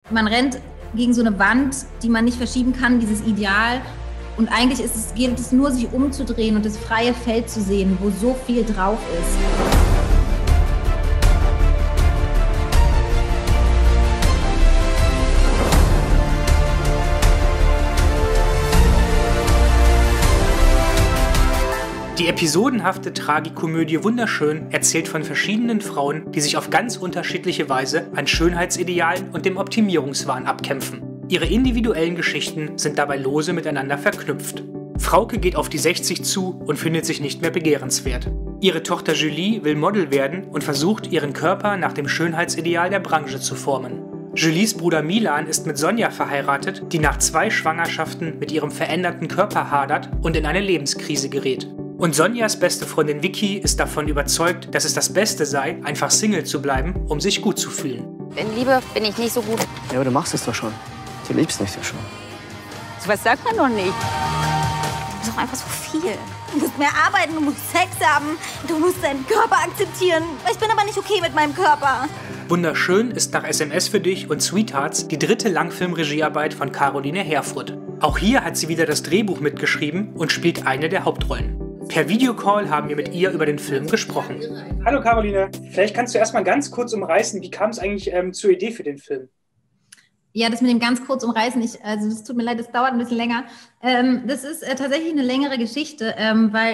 Man rennt gegen so eine Wand, die man nicht verschieben kann, dieses Ideal. Und eigentlich gilt es nur, sich umzudrehen und das freie Feld zu sehen, wo so viel drauf ist. Die episodenhafte Tragikomödie Wunderschön erzählt von verschiedenen Frauen, die sich auf ganz unterschiedliche Weise an Schönheitsidealen und dem Optimierungswahn abkämpfen. Ihre individuellen Geschichten sind dabei lose miteinander verknüpft. Frauke geht auf die 60 zu und findet sich nicht mehr begehrenswert. Ihre Tochter Julie will Model werden und versucht, ihren Körper nach dem Schönheitsideal der Branche zu formen. Julies Bruder Milan ist mit Sonja verheiratet, die nach 2 Schwangerschaften mit ihrem veränderten Körper hadert und in eine Lebenskrise gerät. Und Sonjas beste Freundin Vicky ist davon überzeugt, dass es das Beste sei, einfach Single zu bleiben, um sich gut zu fühlen. In Liebe bin ich nicht so gut. Ja, aber du machst es doch schon. Du liebst mich doch schon. So was sagt man doch nicht. Das ist doch einfach so viel. Du musst mehr arbeiten, du musst Sex haben, du musst deinen Körper akzeptieren. Ich bin aber nicht okay mit meinem Körper. Wunderschön ist nach SMS für dich und Sweethearts die 3. Langfilm-Regiearbeit von Caroline Herfurth. Auch hier hat sie wieder das Drehbuch mitgeschrieben und spielt eine der Hauptrollen. Per Videocall haben wir mit ihr über den Film gesprochen. Hallo Caroline, vielleicht kannst du erstmal ganz kurz umreißen, wie kam es eigentlich zur Idee für den Film? Ja, das mit dem ganz kurz umreißen, also das tut mir leid, das dauert ein bisschen länger. Das ist tatsächlich eine längere Geschichte, weil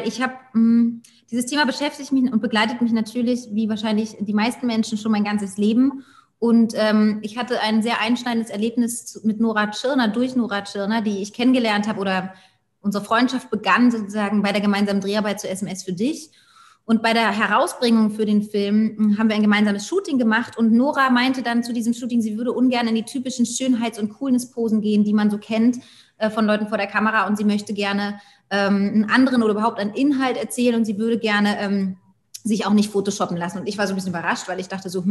dieses Thema beschäftigt mich und begleitet mich natürlich, wie wahrscheinlich die meisten Menschen, schon mein ganzes Leben. Und ich hatte ein sehr einschneidendes Erlebnis mit Nora Tschirner, durch Nora Tschirner, die ich kennengelernt habe, oder unsere Freundschaft begann sozusagen bei der gemeinsamen Dreharbeit zu SMS für dich. Und bei der Herausbringung für den Film haben wir ein gemeinsames Shooting gemacht. Und Nora meinte dann zu diesem Shooting, sie würde ungern in die typischen Schönheits- und Coolness-Posen gehen, die man so kennt von Leuten vor der Kamera. Und sie möchte gerne einen anderen oder überhaupt einen Inhalt erzählen. Und sie würde gerne sich auch nicht photoshoppen lassen. Und ich war so ein bisschen überrascht, weil ich dachte so,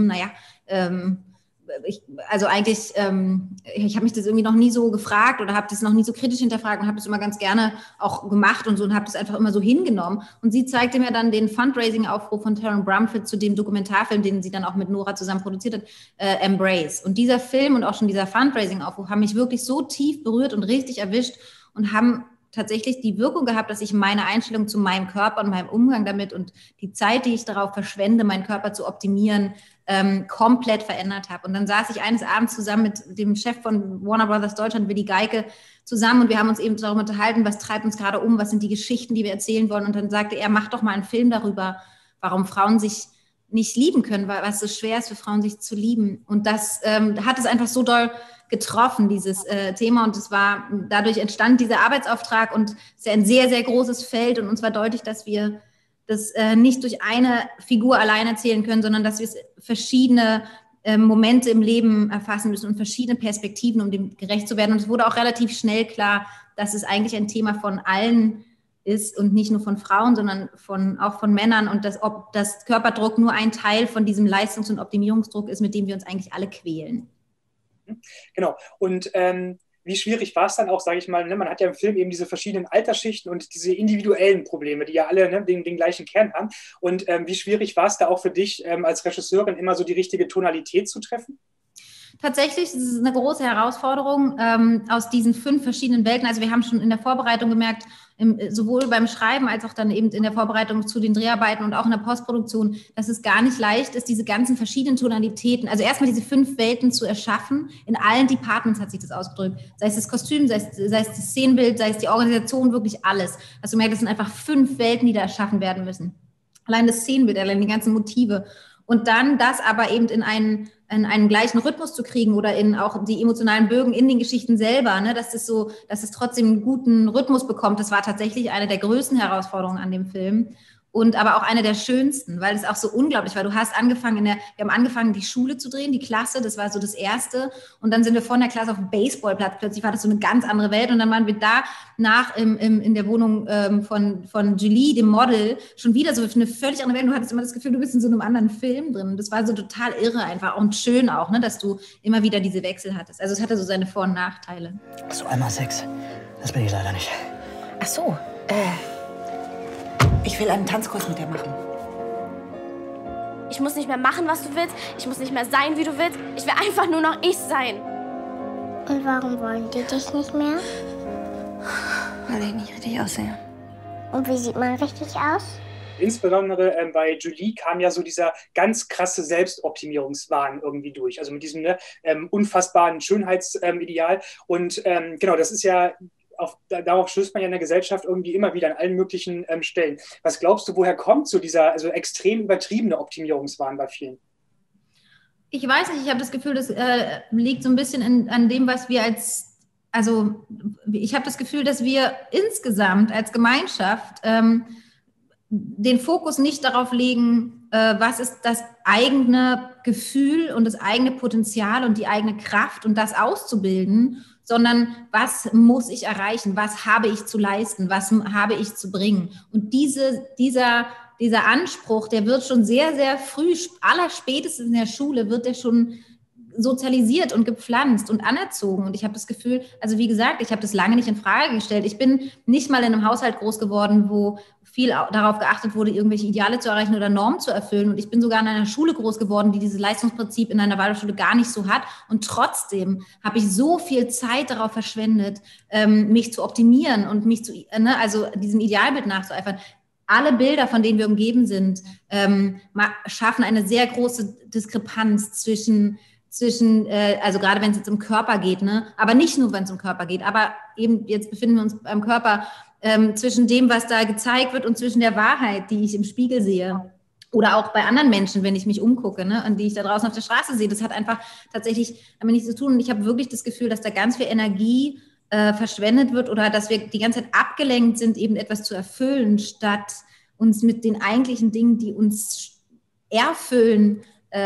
ich habe mich das irgendwie noch nie so gefragt oder habe das noch nie so kritisch hinterfragt und habe das immer ganz gerne auch gemacht und so und habe das einfach immer so hingenommen. Und sie zeigte mir dann den Fundraising-Aufruf von Taron Brumfitt zu dem Dokumentarfilm, den sie dann auch mit Nora zusammen produziert hat, Embrace. Und dieser Film und auch schon dieser Fundraising-Aufruf haben mich wirklich so tief berührt und richtig erwischt und haben tatsächlich die Wirkung gehabt, dass ich meine Einstellung zu meinem Körper und meinem Umgang damit und die Zeit, die ich darauf verschwende, meinen Körper zu optimieren, komplett verändert habe. Und dann saß ich eines Abends zusammen mit dem Chef von Warner Brothers Deutschland, Willi Geike, zusammen und wir haben uns eben darüber unterhalten, was treibt uns gerade um, was sind die Geschichten, die wir erzählen wollen. Und dann sagte er, mach doch mal einen Film darüber, warum Frauen sich nicht lieben können, was so schwer ist für Frauen, sich zu lieben. Und das hat es einfach so doll getroffen, dieses Thema. Und dadurch entstand dieser Arbeitsauftrag und es ist ja ein sehr, sehr großes Feld und uns war deutlich, dass wir das nicht durch eine Figur allein erzählen können, sondern dass wir verschiedene Momente im Leben erfassen müssen und verschiedene Perspektiven, um dem gerecht zu werden. Und es wurde auch relativ schnell klar, dass es eigentlich ein Thema von allen ist und nicht nur von Frauen, sondern auch von Männern und ob das Körperdruck nur ein Teil von diesem Leistungs- und Optimierungsdruck ist, mit dem wir uns eigentlich alle quälen. Genau. Und wie schwierig war es dann auch, sage ich mal, man hat ja im Film eben diese verschiedenen Altersschichten und diese individuellen Probleme, die ja alle den gleichen Kern haben. Und wie schwierig war es da auch für dich als Regisseurin, immer so die richtige Tonalität zu treffen? Tatsächlich ist es eine große Herausforderung aus diesen 5 verschiedenen Welten. Also wir haben schon in der Vorbereitung gemerkt, sowohl beim Schreiben als auch dann eben in der Vorbereitung zu den Dreharbeiten und auch in der Postproduktion, dass es gar nicht leicht ist, diese ganzen verschiedenen Tonalitäten, also erstmal diese 5 Welten zu erschaffen. In allen Departments hat sich das ausgedrückt. Sei es das Kostüm, sei es das Szenenbild, sei es die Organisation, wirklich alles. Also du merkst, das sind einfach 5 Welten, die da erschaffen werden müssen. Allein das Szenenbild, allein die ganzen Motive. Und dann das aber eben in einen gleichen Rhythmus zu kriegen oder in auch die emotionalen Bögen in den Geschichten selber, ne, dass es trotzdem einen guten Rhythmus bekommt. Das war tatsächlich eine der größten Herausforderungen an dem Film. Und aber auch eine der schönsten, weil es auch so unglaublich war. Wir haben angefangen, die Schule zu drehen, die Klasse, das war so das Erste. Und dann sind wir von der Klasse auf dem Baseballplatz. Plötzlich war das so eine ganz andere Welt. Und dann waren wir danach in der Wohnung von Julie, dem Model, schon wieder so eine völlig andere Welt. Du hattest immer das Gefühl, du bist in so einem anderen Film drin. Und das war so total irre einfach und schön auch, ne, dass du immer wieder diese Wechsel hattest. Also es hatte so seine Vor- und Nachteile. So einmal Sex, das bin ich leider nicht. Ach so, ich will einen Tanzkurs mit dir machen. Ich muss nicht mehr machen, was du willst. Ich muss nicht mehr sein, wie du willst. Ich will einfach nur noch ich sein. Und warum wollen die dich nicht mehr? Weil ich nicht richtig aussehe. Und wie sieht man richtig aus? Insbesondere bei Julie kam ja so dieser ganz krasse Selbstoptimierungswahn irgendwie durch. Also mit diesem unfassbaren Schönheitsideal. Und genau, das ist ja, darauf stößt man ja in der Gesellschaft irgendwie immer wieder an allen möglichen Stellen. Was glaubst du, woher kommt so dieser also extrem übertriebene Optimierungswahn bei vielen? Ich weiß nicht, ich habe das Gefühl, das liegt so ein bisschen an dem, was wir ich habe das Gefühl, dass wir insgesamt als Gemeinschaft den Fokus nicht darauf legen, was ist das eigene Gefühl und das eigene Potenzial und die eigene Kraft und das auszubilden, sondern was muss ich erreichen, was habe ich zu leisten, was habe ich zu bringen. Und dieser Anspruch, der wird schon sehr, sehr früh, allerspätestens in der Schule, wird der schon sozialisiert und gepflanzt und anerzogen. Und ich habe das Gefühl, also wie gesagt, ich habe das lange nicht in Frage gestellt. Ich bin nicht mal in einem Haushalt groß geworden, wo viel darauf geachtet wurde, irgendwelche Ideale zu erreichen oder Normen zu erfüllen. Und ich bin sogar in einer Schule groß geworden, die dieses Leistungsprinzip in einer Waldorfschule gar nicht so hat. Und trotzdem habe ich so viel Zeit darauf verschwendet, mich zu optimieren und also diesem Idealbild nachzueifern. Alle Bilder, von denen wir umgeben sind, schaffen eine sehr große Diskrepanz zwischen also gerade wenn es jetzt um Körper geht, ne, aber nicht nur, wenn es um Körper geht, aber eben jetzt befinden wir uns beim Körper, zwischen dem, was da gezeigt wird und zwischen der Wahrheit, die ich im Spiegel sehe. Oder auch bei anderen Menschen, wenn ich mich umgucke, ne, und die ich da draußen auf der Straße sehe. Das hat einfach tatsächlich damit nichts zu tun. Und ich habe wirklich das Gefühl, dass da ganz viel Energie verschwendet wird oder dass wir die ganze Zeit abgelenkt sind, eben etwas zu erfüllen, statt uns mit den eigentlichen Dingen, die uns erfüllen,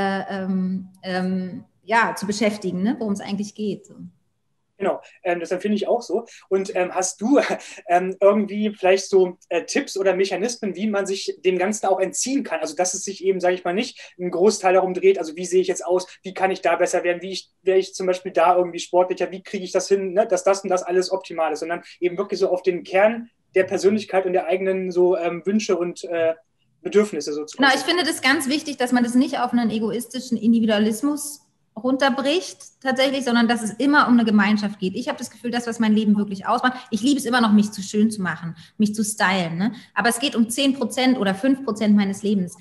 zu beschäftigen, ne, worum es eigentlich geht. So. Genau, das empfinde ich auch so. Und hast du irgendwie vielleicht so Tipps oder Mechanismen, wie man sich dem Ganzen auch entziehen kann? Also dass es sich eben, sage ich mal, nicht einen Großteil darum dreht, also wie sehe ich jetzt aus, wie kann ich da besser werden, wäre ich zum Beispiel da irgendwie sportlicher, wie kriege ich das hin, ne, dass das und das alles optimal ist, sondern eben wirklich so auf den Kern der Persönlichkeit und der eigenen so Wünsche und Bedürfnisse sozusagen. Genau, ich finde das ganz wichtig, dass man das nicht auf einen egoistischen Individualismus runterbricht tatsächlich, sondern dass es immer um eine Gemeinschaft geht. Ich habe das Gefühl, das, was mein Leben wirklich ausmacht, ich liebe es immer noch, mich zu schön zu machen, mich zu stylen, ne? Aber es geht um 10% oder 5% meines Lebens.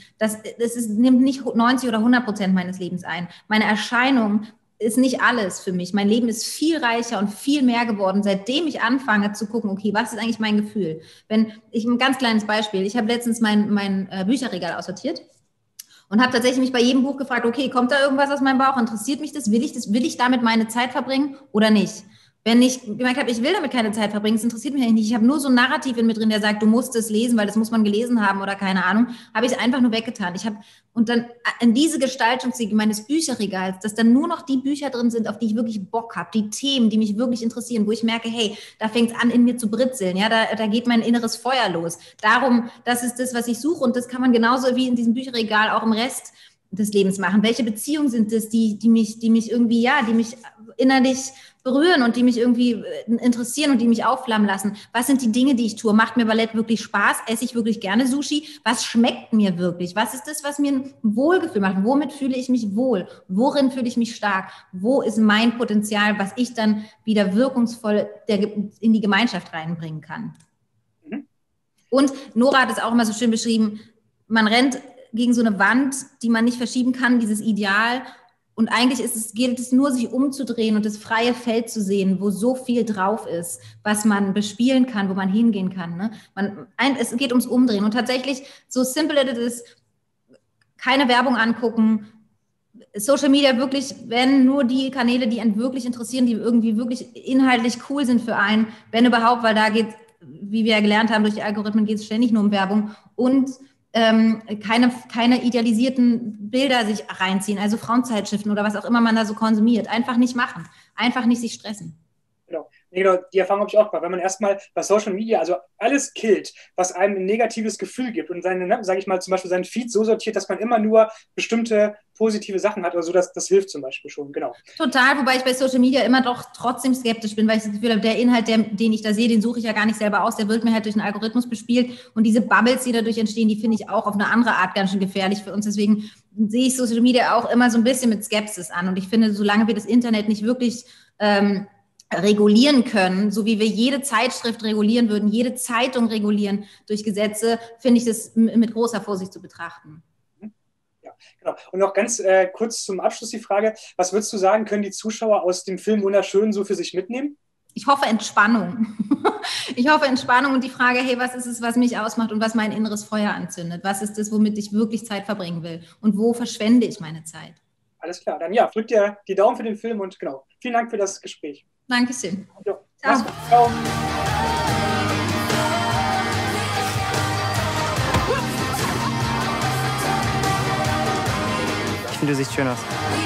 Nimmt nicht 90 oder 100% meines Lebens ein. Meine Erscheinung ist nicht alles für mich. Mein Leben ist viel reicher und viel mehr geworden, seitdem ich anfange zu gucken, okay, was ist eigentlich mein Gefühl? Ein ganz kleines Beispiel, ich habe letztens mein Bücherregal aussortiert und habe tatsächlich mich bei jedem Buch gefragt, okay, kommt da irgendwas aus meinem Bauch? Interessiert mich das? Will ich damit meine Zeit verbringen oder nicht? Wenn ich gemerkt habe, ich will damit keine Zeit verbringen, es interessiert mich eigentlich nicht. Ich habe nur so ein Narrativ in mir drin, der sagt, du musst es lesen, weil das muss man gelesen haben oder keine Ahnung, habe ich es einfach nur weggetan. Und dann in diese Gestaltungswege meines Bücherregals, dass dann nur noch die Bücher drin sind, auf die ich wirklich Bock habe, die Themen, die mich wirklich interessieren, wo ich merke, hey, da fängt es an, in mir zu britzeln, ja, da geht mein inneres Feuer los. Darum, das ist das, was ich suche und das kann man genauso wie in diesem Bücherregal auch im Rest des Lebens machen. Welche Beziehungen sind das, die mich irgendwie, ja, die mich innerlich berühren und die mich irgendwie interessieren und die mich aufflammen lassen? Was sind die Dinge, die ich tue? Macht mir Ballett wirklich Spaß? Esse ich wirklich gerne Sushi? Was schmeckt mir wirklich? Was ist das, was mir ein Wohlgefühl macht? Womit fühle ich mich wohl? Worin fühle ich mich stark? Wo ist mein Potenzial, was ich dann wieder wirkungsvoll in die Gemeinschaft reinbringen kann? Mhm. Und Nora hat es auch immer so schön beschrieben, man rennt gegen so eine Wand, die man nicht verschieben kann, dieses Ideal. Und eigentlich gilt es nur, sich umzudrehen und das freie Feld zu sehen, wo so viel drauf ist, was man bespielen kann, wo man hingehen kann. Ne? Es geht ums Umdrehen. Und tatsächlich, so simple it is, keine Werbung angucken, Social Media wirklich, wenn nur die Kanäle, die einen wirklich interessieren, die irgendwie wirklich inhaltlich cool sind für einen, wenn überhaupt, weil da geht, wie wir ja gelernt haben, durch die Algorithmen geht es ständig nur um Werbung und keine idealisierten Bilder sich reinziehen, also Frauenzeitschriften oder was auch immer man da so konsumiert. Einfach nicht machen, einfach nicht sich stressen. Genau, die Erfahrung habe ich auch gemacht. Wenn man erstmal bei Social Media also alles killt, was einem ein negatives Gefühl gibt und sage ich mal, zum Beispiel seinen Feed so sortiert, dass man immer nur bestimmte positive Sachen hat oder so, das hilft zum Beispiel schon, genau. Total, wobei ich bei Social Media immer doch trotzdem skeptisch bin, weil ich das Gefühl habe, der Inhalt, den ich da sehe, den suche ich ja gar nicht selber aus, der wird mir halt durch einen Algorithmus bespielt und diese Bubbles, die dadurch entstehen, die finde ich auch auf eine andere Art ganz schön gefährlich für uns. Deswegen sehe ich Social Media auch immer so ein bisschen mit Skepsis an und ich finde, solange wir das Internet nicht wirklich regulieren können, so wie wir jede Zeitschrift regulieren würden, jede Zeitung regulieren durch Gesetze, finde ich das mit großer Vorsicht zu betrachten. Ja, genau. Und noch ganz kurz zum Abschluss die Frage, was würdest du sagen, können die Zuschauer aus dem Film Wunderschön so für sich mitnehmen? Ich hoffe Entspannung. Ich hoffe Entspannung und die Frage, hey, was ist es, was mich ausmacht und was mein inneres Feuer anzündet? Was ist es, womit ich wirklich Zeit verbringen will? Und wo verschwende ich meine Zeit? Alles klar, dann ja, drückt dir die Daumen für den Film und genau, vielen Dank für das Gespräch. Dankeschön. Ja, Ciao. Ciao. Ich finde, du siehst schön aus.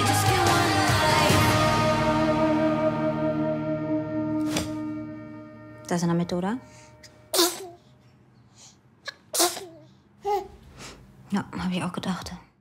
Das ist eine Methode? Ja, habe ich auch gedacht.